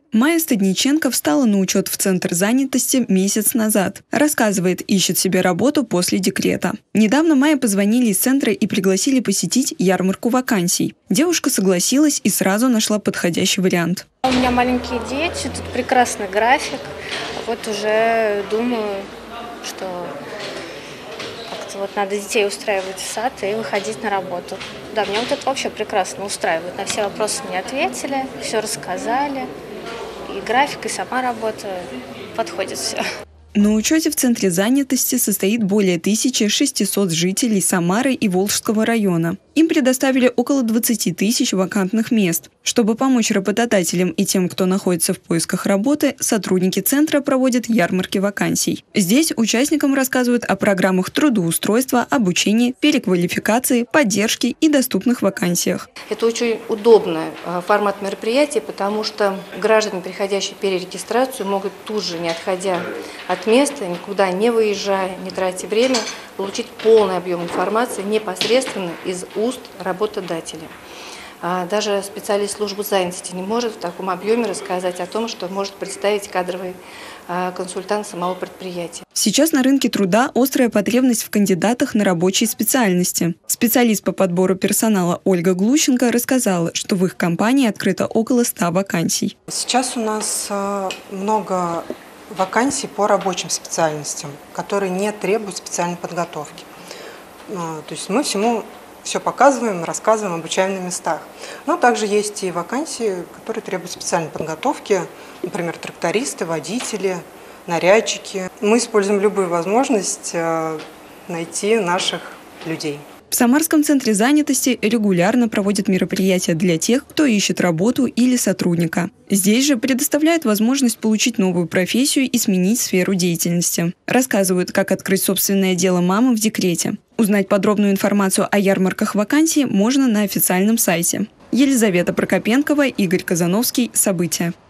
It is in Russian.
Майя Стадниченко встала на учет в Центр занятости месяц назад. Рассказывает, ищет себе работу после декрета. Недавно Майе позвонили из центра и пригласили посетить ярмарку вакансий. Девушка согласилась и сразу нашла подходящий вариант. У меня маленькие дети, тут прекрасный график. Вот уже думаю, что как-то вот надо детей устраивать в сад и выходить на работу. Да, меня вот это вообще прекрасно устраивает. На все вопросы мне ответили, все рассказали. И график, и сама работа, подходит все. На учете в Центре занятости состоит более 1600 жителей Самары и Волжского района. Им предоставили около 20 тысяч вакантных мест. Чтобы помочь работодателям и тем, кто находится в поисках работы, сотрудники Центра проводят ярмарки вакансий. Здесь участникам рассказывают о программах трудоустройства, обучения, переквалификации, поддержки и доступных вакансиях. Это очень удобный формат мероприятия, потому что граждане, приходящие перерегистрацию, могут тут же, не отходя от места, никуда не выезжая, не тратя время, получить полный объем информации непосредственно из уст работодателя. Даже специалист службы занятости не может в таком объеме рассказать о том, что может представить кадровый консультант самого предприятия. Сейчас на рынке труда острая потребность в кандидатах на рабочие специальности. Специалист по подбору персонала Ольга Глущенко рассказала, что в их компании открыто около 100 вакансий. Сейчас у нас много вакансий по рабочим специальностям, которые не требуют специальной подготовки. То есть мы все показываем, рассказываем, обучаем на местах. Но также есть и вакансии, которые требуют специальной подготовки, например, трактористы, водители, нарядчики. Мы используем любую возможность найти наших людей. В Самарском центре занятости регулярно проводят мероприятия для тех, кто ищет работу или сотрудника. Здесь же предоставляют возможность получить новую профессию и сменить сферу деятельности. Рассказывают, как открыть собственное дело мамы в декрете. Узнать подробную информацию о ярмарках вакансий можно на официальном сайте. Елизавета Прокопенкова, Игорь Казановский. События.